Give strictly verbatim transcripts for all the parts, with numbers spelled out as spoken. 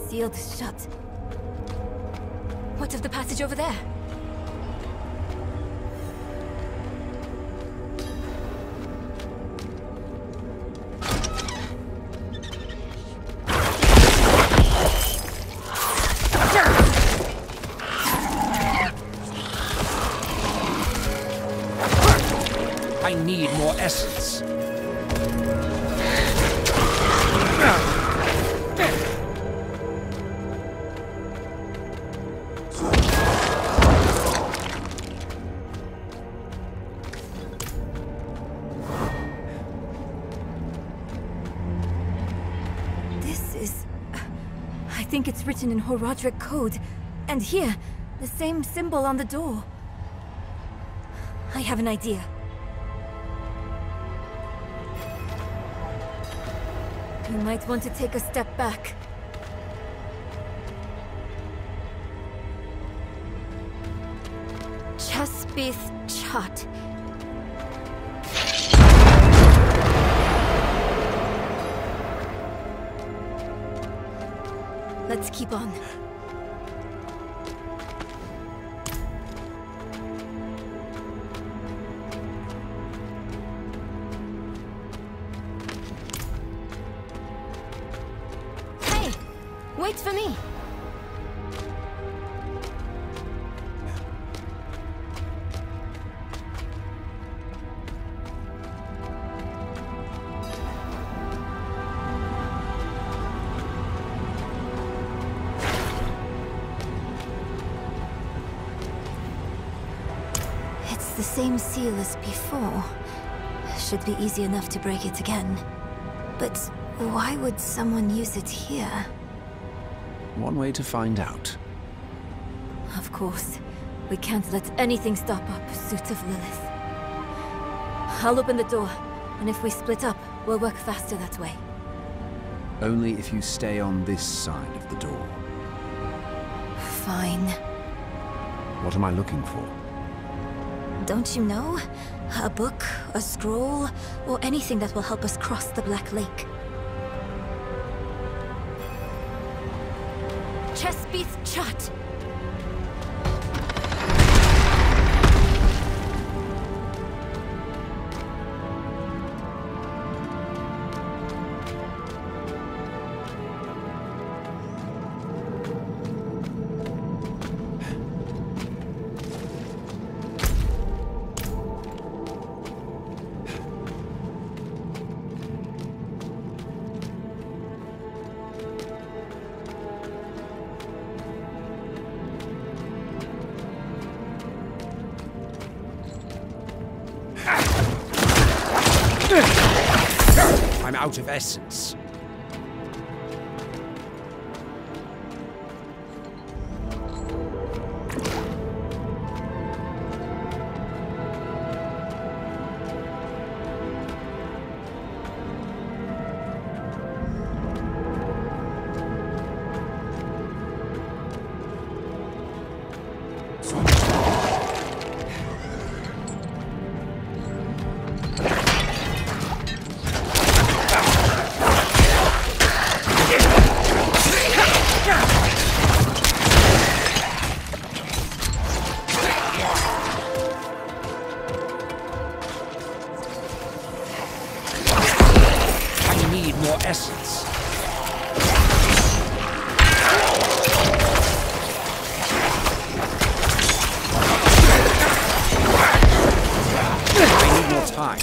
sealed shut. What of the passage over there? I need more essence. This is... I think it's written in Horadric code. And here, the same symbol on the door. I have an idea. You might want to take a step back. Chespith Chut. Let's keep on. Wait for me! It's the same seal as before. Should be easy enough to break it again. But why would someone use it here? One way to find out. Of course. We can't let anything stop our pursuit of Lilith. I'll open the door, and if we split up, we'll work faster that way. Only if you stay on this side of the door. Fine. What am I looking for? Don't you know? A book, a scroll, or anything that will help us cross the Black Lake. Chespith Chut! I'm out of essence. More essence. I need more time.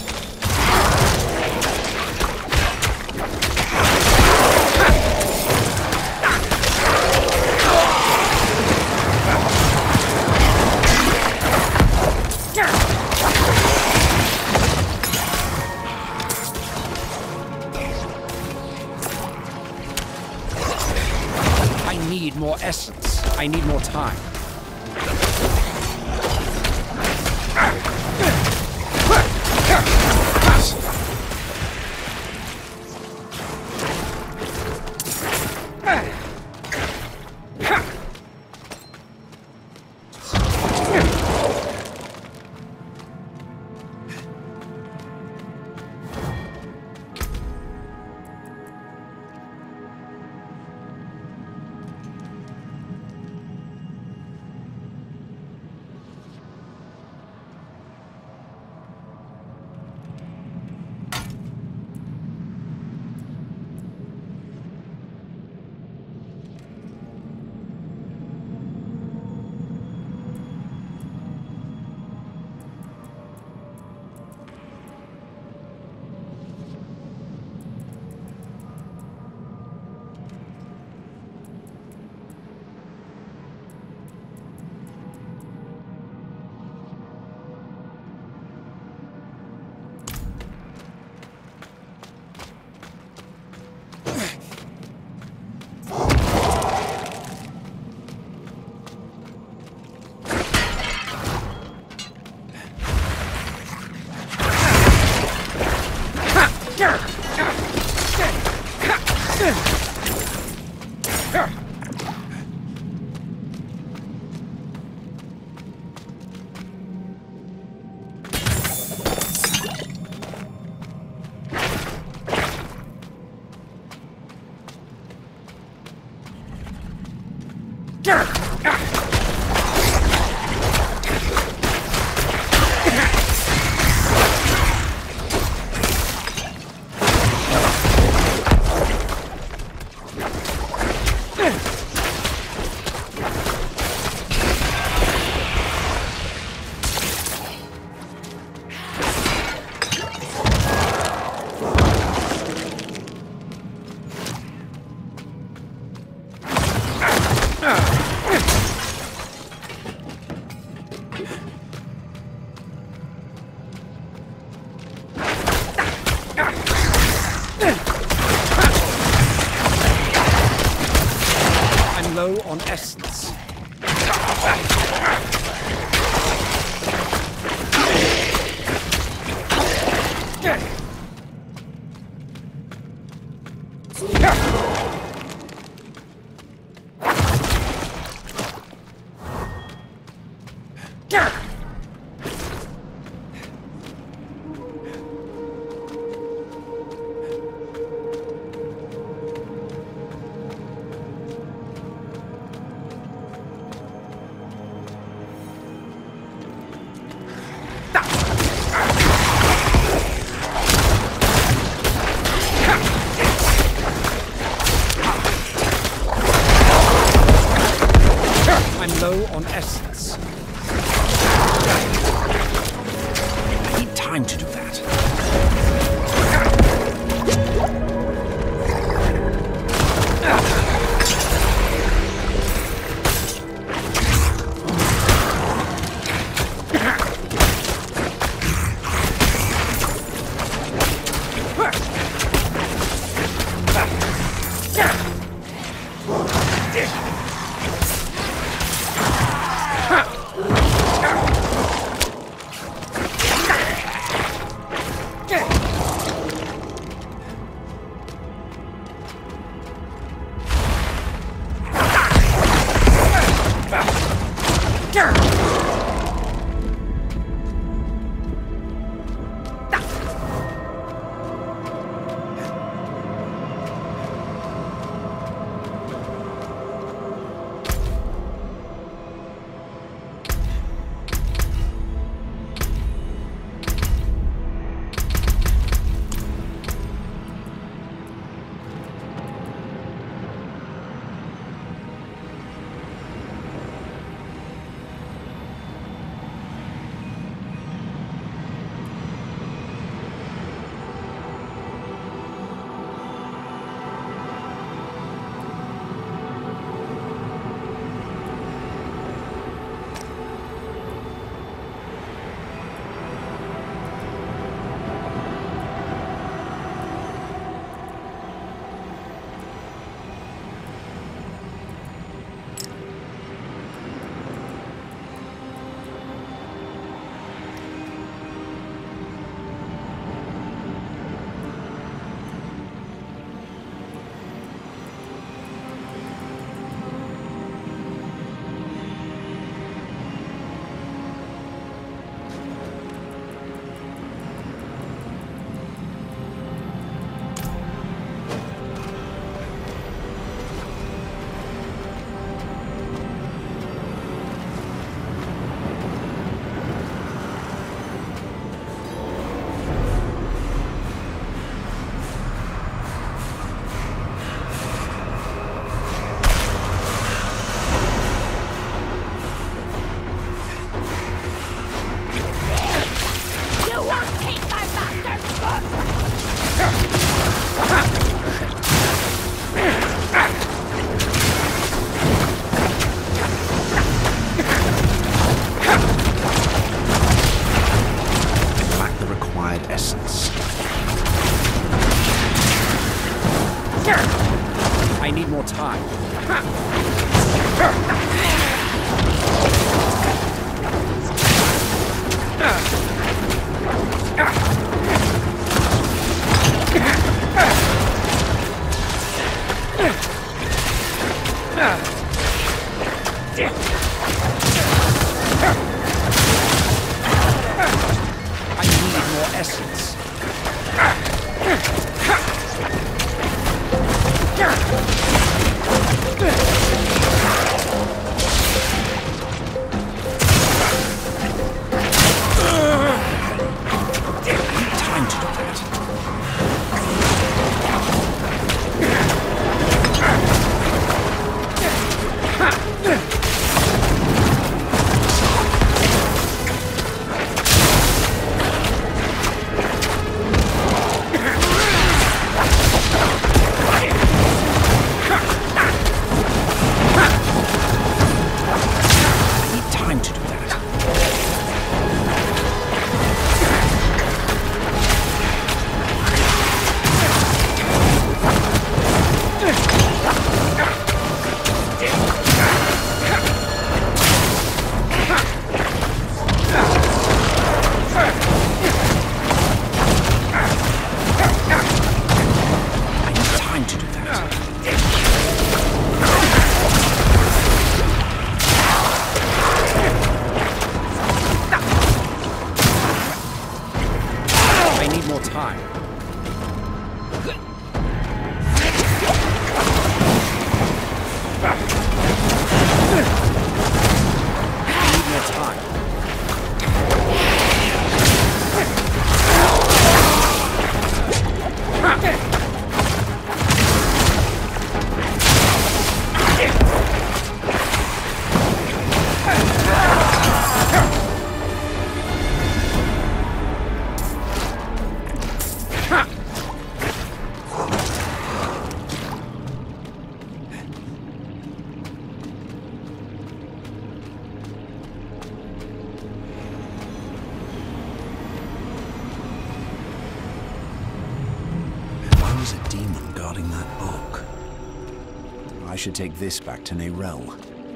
I need more essence. I need more time. Low on essence. I'm low on essence. I need time to do that. I need more time. I need more essence. Yeah. woman guarding that book. I should take this back to Neyrelle.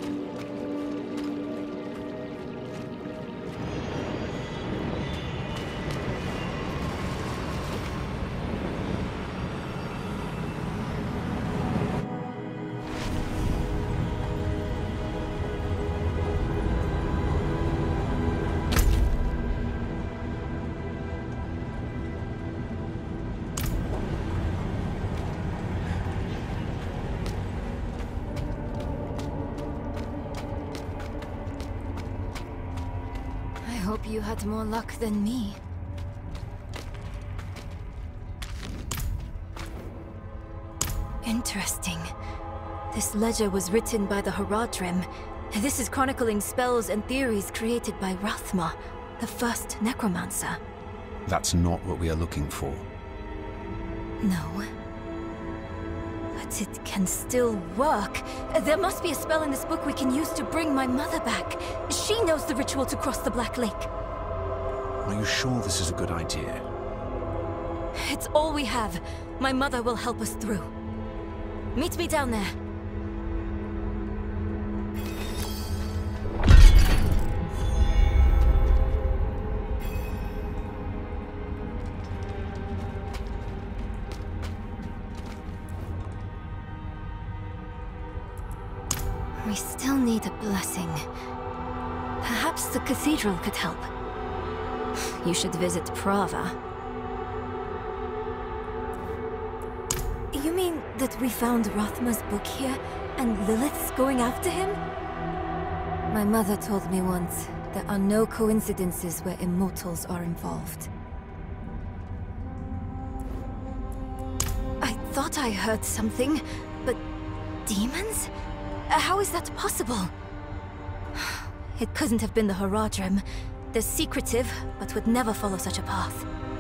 I hope you had more luck than me. Interesting. This ledger was written by the Horadrim. This is chronicling spells and theories created by Rathma, the first necromancer. That's not what we are looking for. No. But it can still work. There must be a spell in this book we can use to bring my mother back. She knows the ritual to cross the Black Lake. Are you sure this is a good idea? It's all we have. My mother will help us through. Meet me down there. We still need a blessing. Perhaps the cathedral could help. You should visit Prava. You mean that we found Rathma's book here, and Lilith's going after him? My mother told me once, there are no coincidences where immortals are involved. I thought I heard something, but demons? How is that possible? It couldn't have been the Horadrim. They're secretive, but would never follow such a path.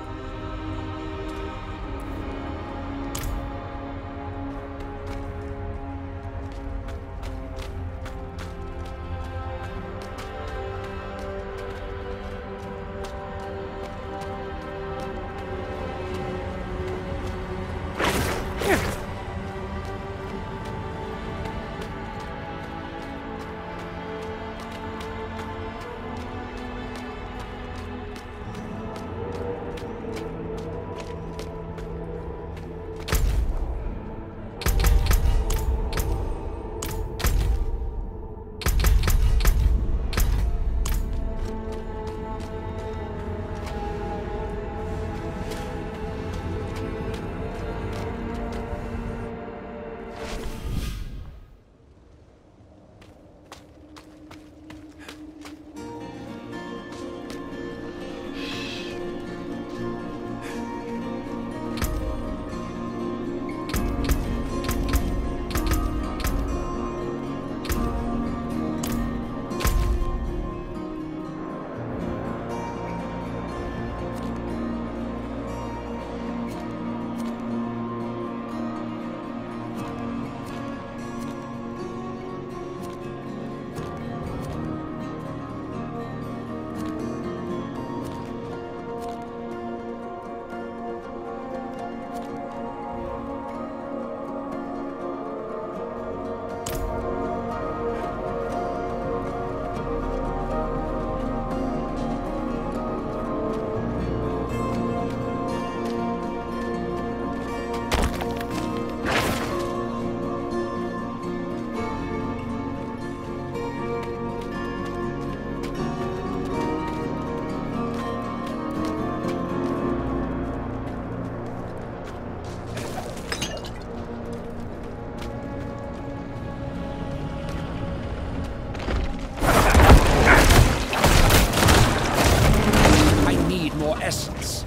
Essence.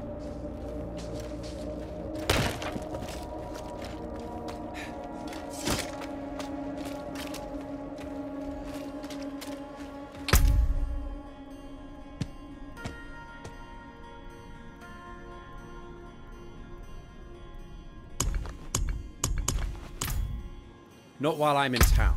Not while I'm in town.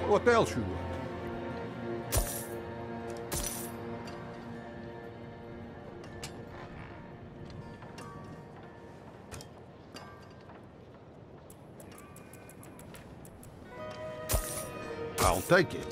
What else you want? I'll take it.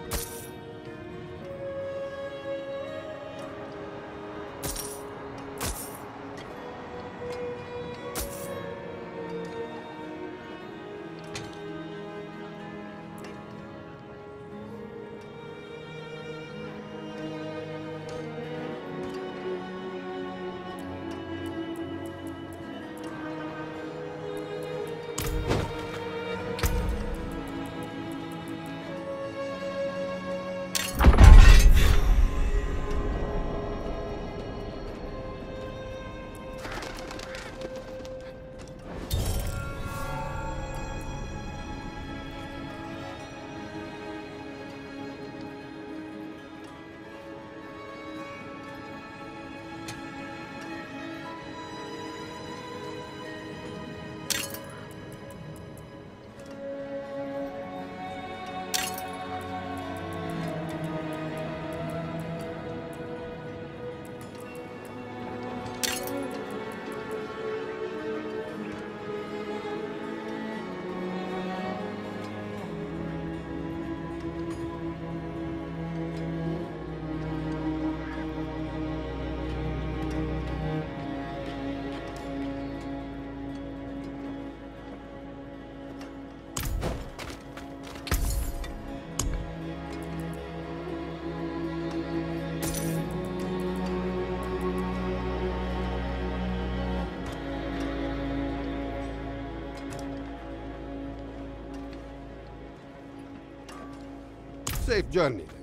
Safe journey, then.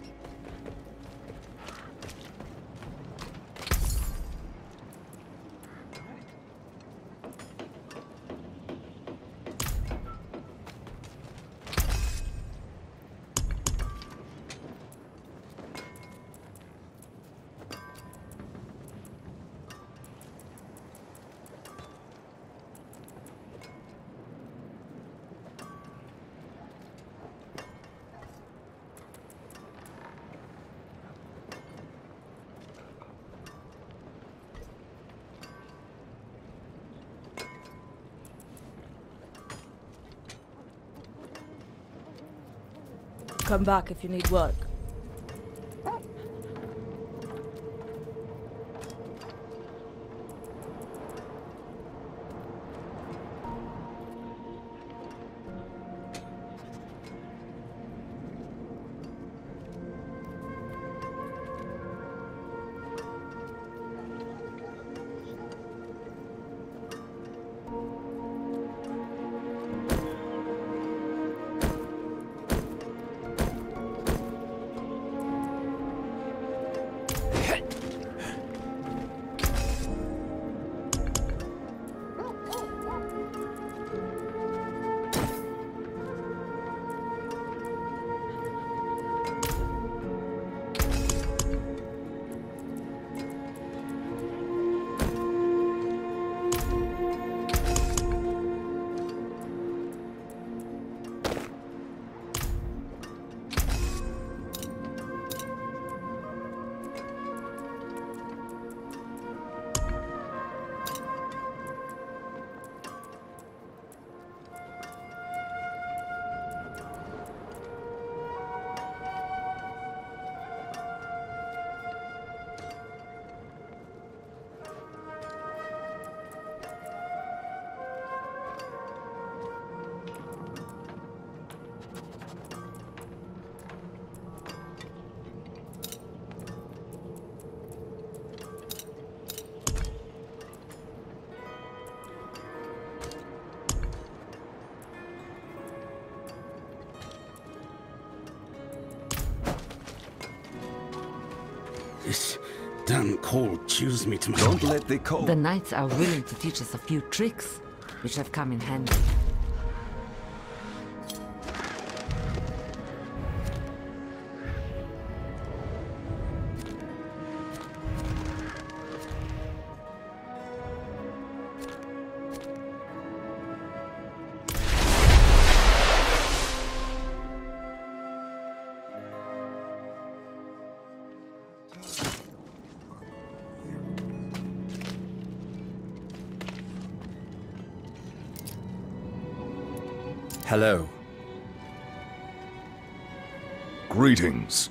Come back if you need work. This damn cold chews me to my... Don't let the cold... The knights are willing to teach us a few tricks, which have come in handy. Hello. Greetings.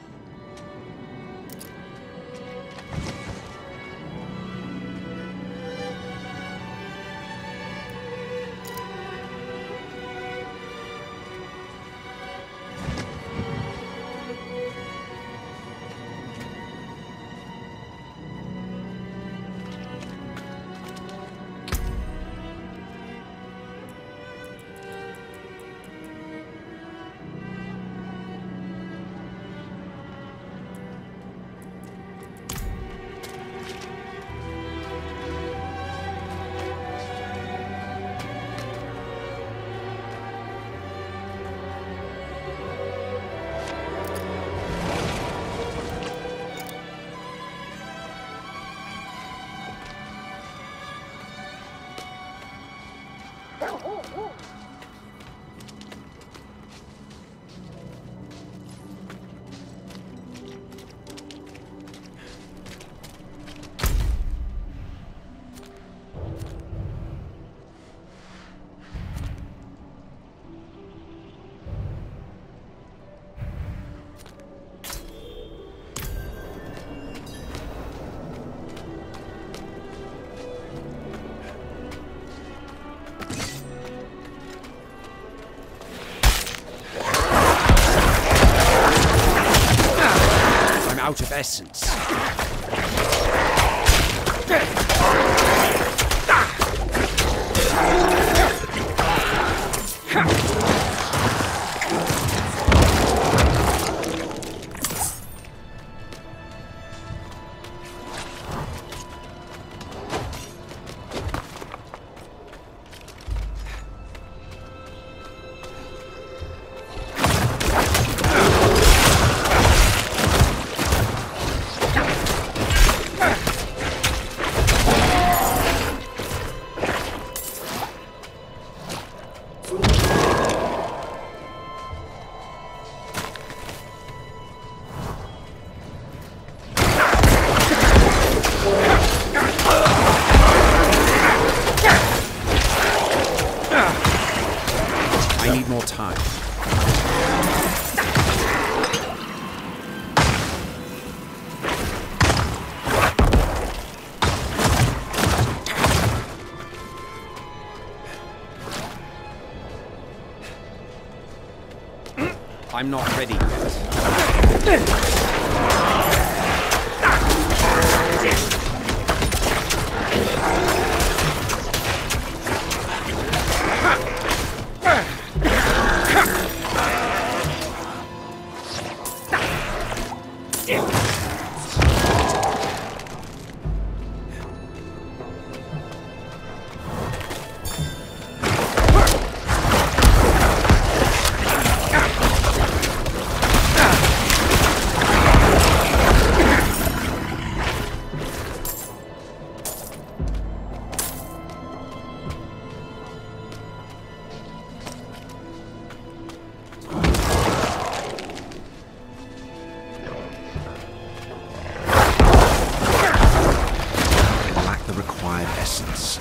Out of essence. I need more time. I'm not ready yet. Essence.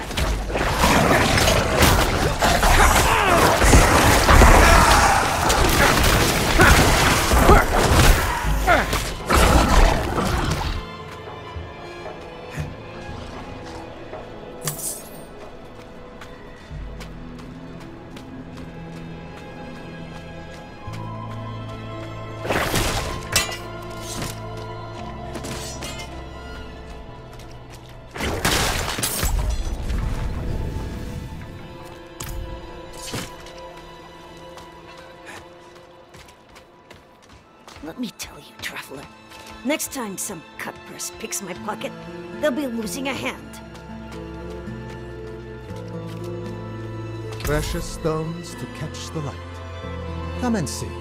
Let me tell you, Traveler, next time some cutpurse picks my pocket, they'll be losing a hand. Precious stones to catch the light. Come and see.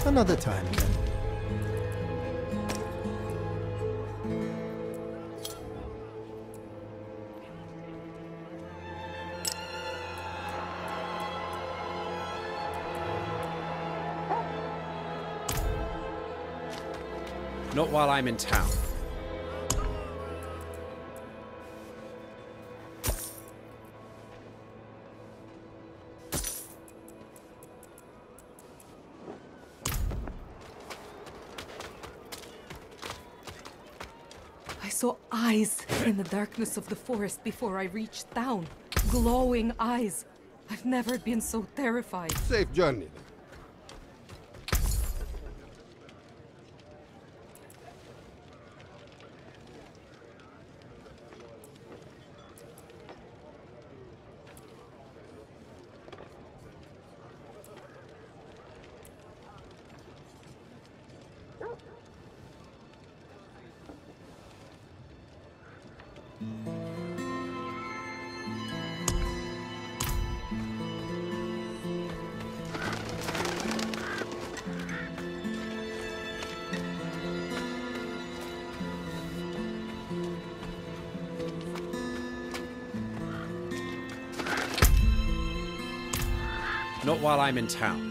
Another time, then. Not while I'm in town. I saw eyes in the darkness of the forest before I reached town. Glowing eyes. I've never been so terrified. Safe journey, then. Not while I'm in town.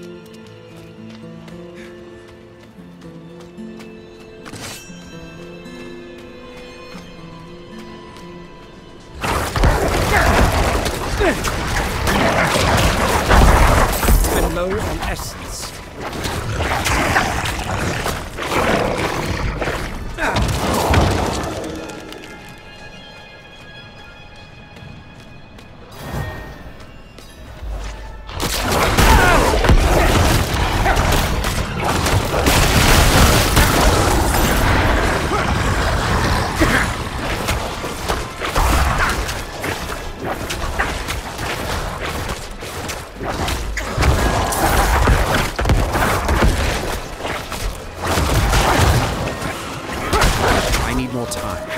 I'm low on essence. More time.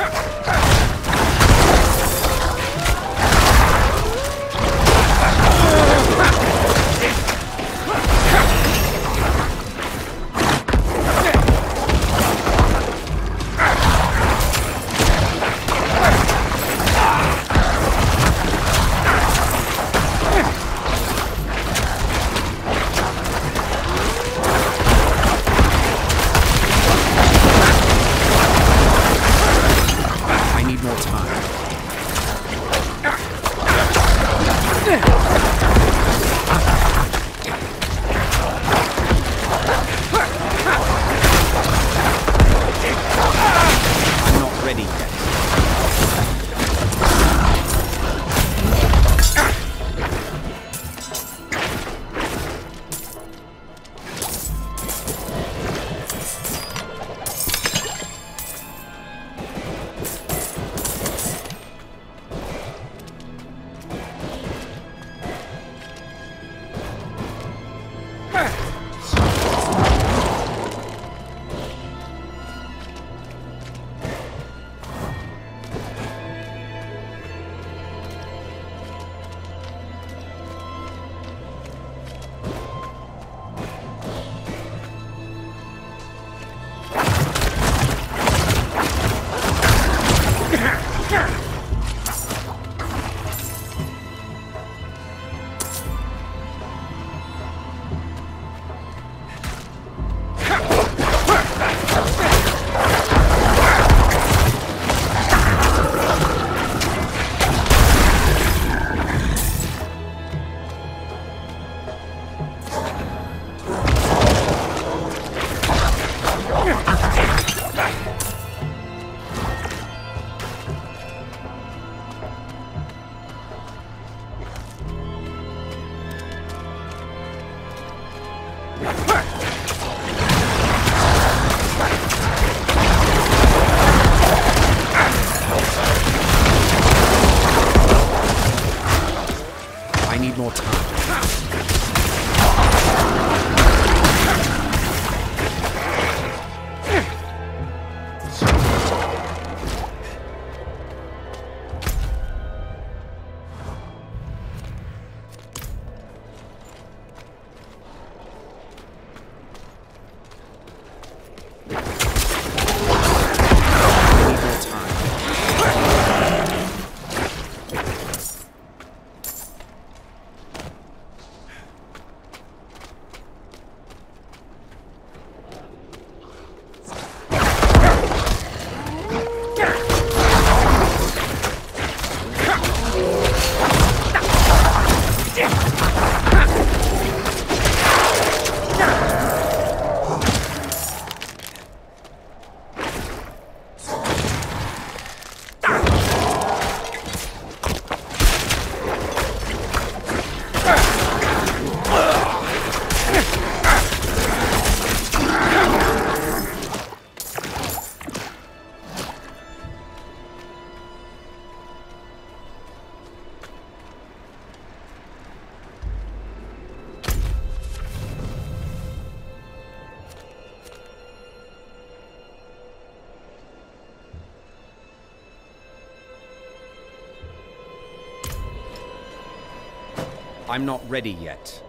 I'm not ready yet.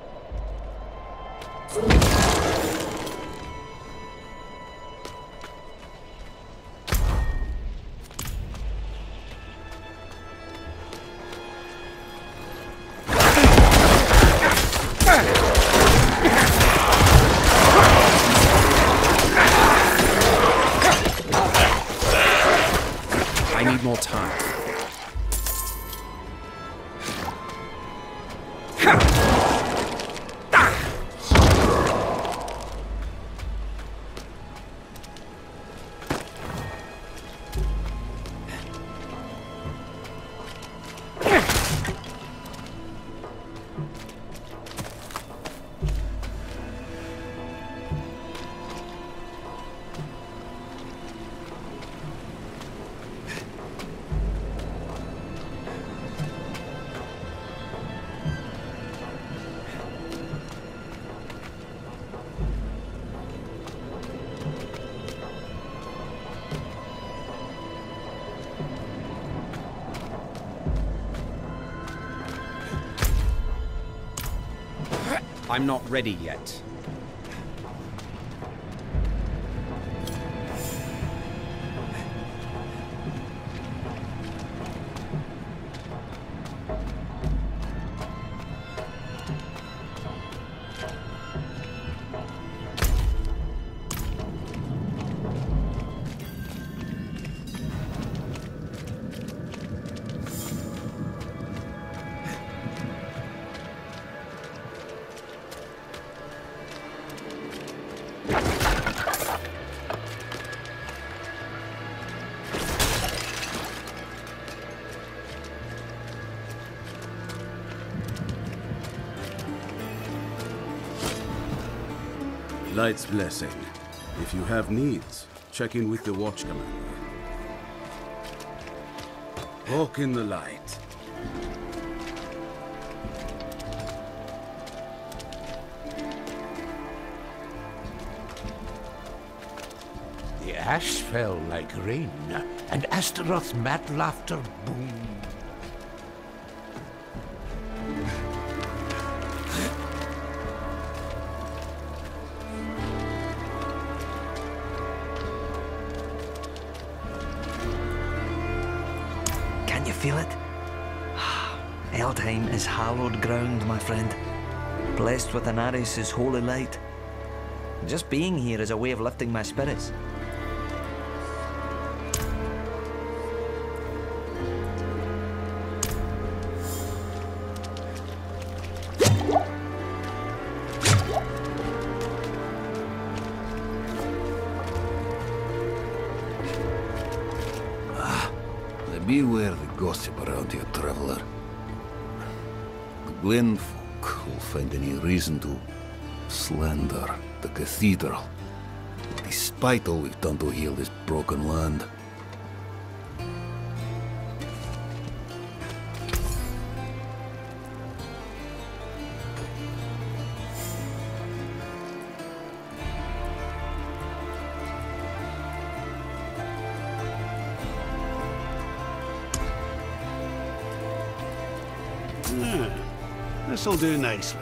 I need more time. I'm not ready yet. Light's blessing. If you have needs, check in with the Watch Commander. Walk in the light. The ash fell like rain, and Astaroth's mad laughter boomed. Can you feel it? Eldheim is hallowed ground, my friend. Blessed with Inaris' holy light. Just being here is a way of lifting my spirits. Beware the gossip around here, traveler. The Glen folk will find any reason to slander the cathedral, despite all we've done to heal this broken land. Yeah, this'll do nicely.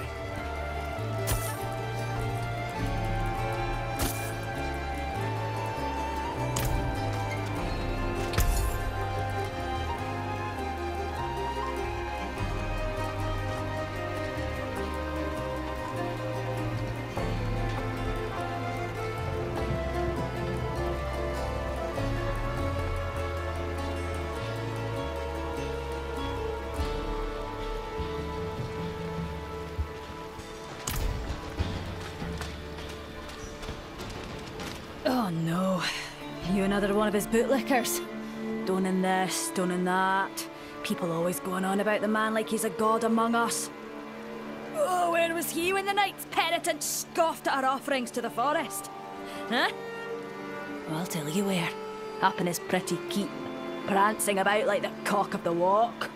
Oh no. You another one of his bootlickers? Stoning this, stoning that. People always going on about the man like he's a god among us. Oh, where was he when the knights penitent scoffed at our offerings to the forest? Huh? Well, I'll tell you where. Up in his pretty keep, prancing about like the cock of the walk.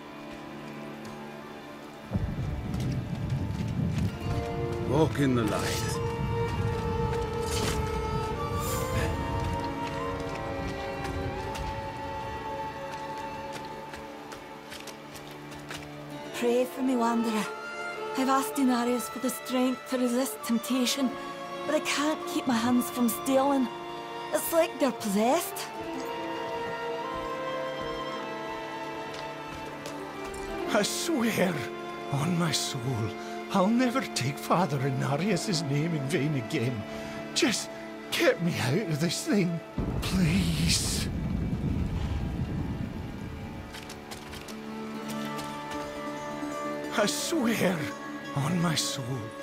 Walk in the light. Pray for me, Wanderer. I've asked Inarius for the strength to resist temptation, but I can't keep my hands from stealing. It's like they're possessed. I swear, on my soul, I'll never take Father Inarius' name in vain again. Just get me out of this thing, please. I swear, on my soul,